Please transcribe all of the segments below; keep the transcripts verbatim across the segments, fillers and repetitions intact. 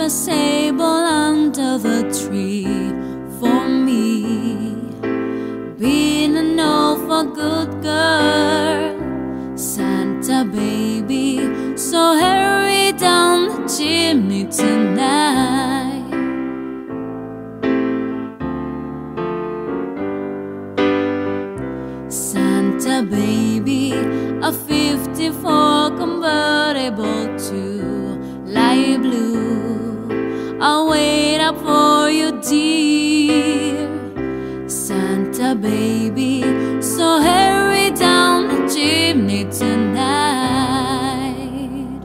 a stable under the tree for me, being an awful good girl, Santa baby. So hurry down the chimney tonight. Santa baby, a fifty-four convertible to light blue, I'll wait up for you, dear Santa baby. So hurry down the chimney tonight.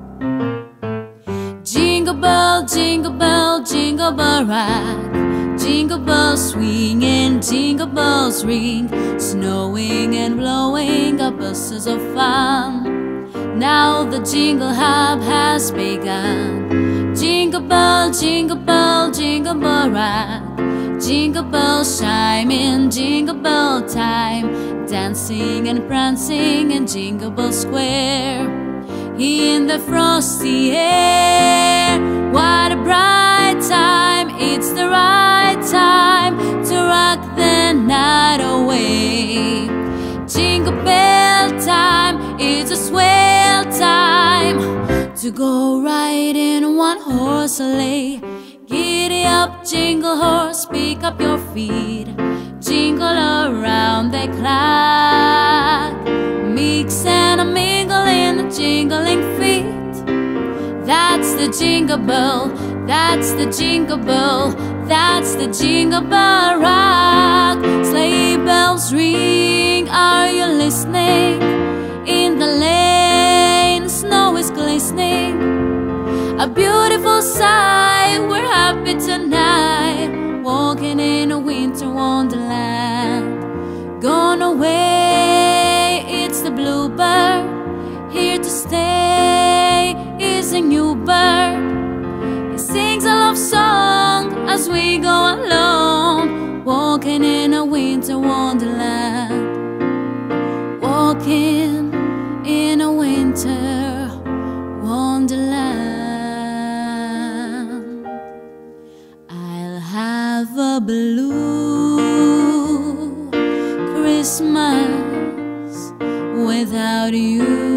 Jingle bell, jingle bell, jingle bell rock, jingle bells swing and jingle bells ring, snowing and blowing up buses of fun. Now the jingle hop has begun. Jingle bell, jingle bell, jingle bell rock, jingle bells chime in jingle bell time, dancing and prancing in Jingle Bell Square. In the frosty air, what a bright time, it's the right time to rock the night away. Jingle bell time, it's a swell time to go ride in one horse sleigh. Giddy up, jingle horse, pick up your feet, jingle around the clock, mix and a mingle in the jingling feet. That's the jingle bell, that's the jingle bell, that's the jingle bell rock. Sleigh bells ring, are you listening? In the lane, snow is glistening, a beautiful sight, we're happy tonight, walking in a winter wonderland. Gone away, it's the bluebird, here to stay is a new bird. He sings a love song as we go along, walking in a winter wonderland. Walking in a winter wonderland. I'll have a blue Christmas without you.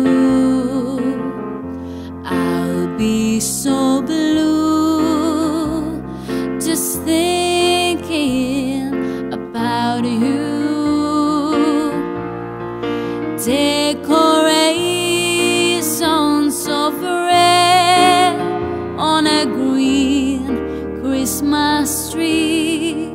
I'll be so blue just thinking about you. Decorations of red on a green Christmas tree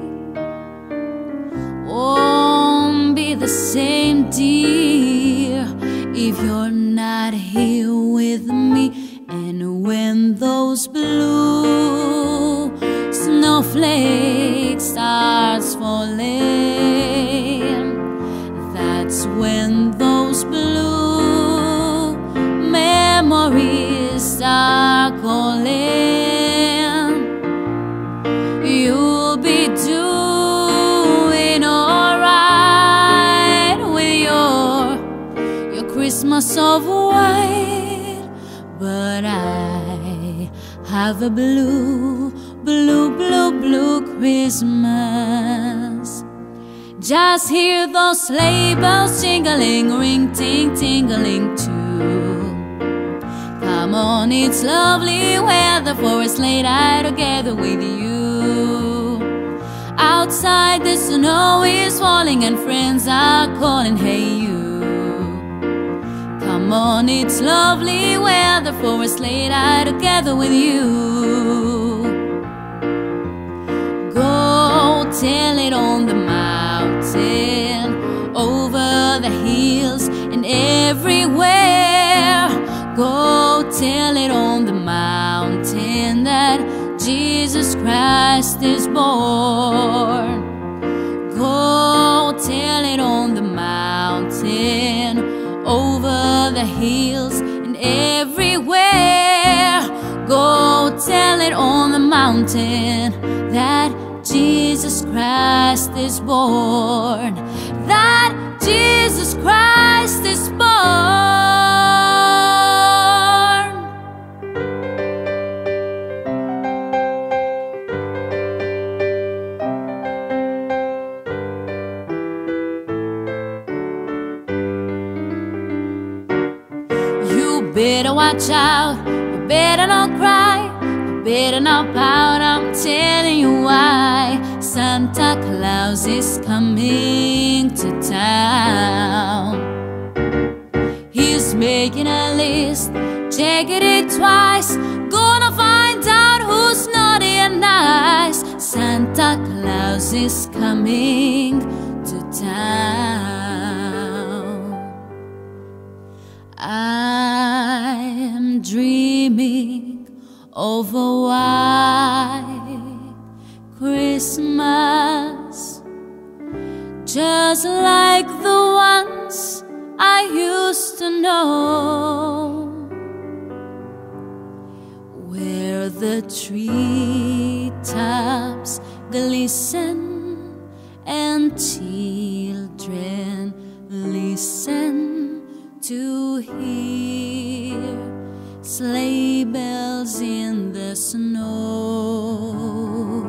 won't be the same, dear, if you're not here with me. And when those blue snowflakes starts falling, that's when those blue memories start calling. You'll be doing alright with your your Christmas of white, but I have a blue, blue, blue, blue Christmas. Just hear those sleigh bells jingling, ring, ting, tingling too. Come on, it's lovely weather for a sleigh ride together with you. Outside the snow is falling and friends are calling, hey you. Come on, it's lovely weather for a sleigh ride together with you. Go tell it on the mountain, over the hills and everywhere. Go tell it on the mountain that Jesus Christ is born. Go tell it on the mountain, over the hills and everywhere. Go tell it on the mountain that Jesus Christ is born. That Jesus Christ is born. better watch out, you better not cry, you better not pout, I'm telling you why. Santa Claus is coming to town. He's making a list, checking it twice, gonna find out who's naughty and nice. Santa Claus is coming to town. I'm dreaming of a white Christmas, just like the ones I used to know, where the treetops glisten and children listen to hear sleigh bells in the snow.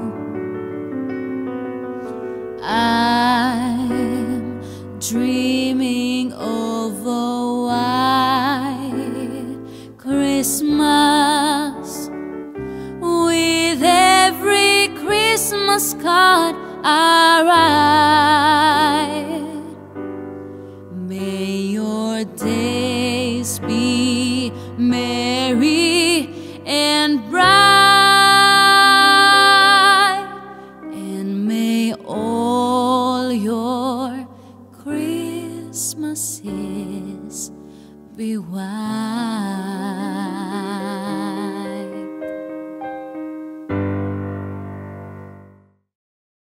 I'm dreaming of a white Christmas, with every Christmas card I write. May your days be merry and bright, and may all your Christmases be white.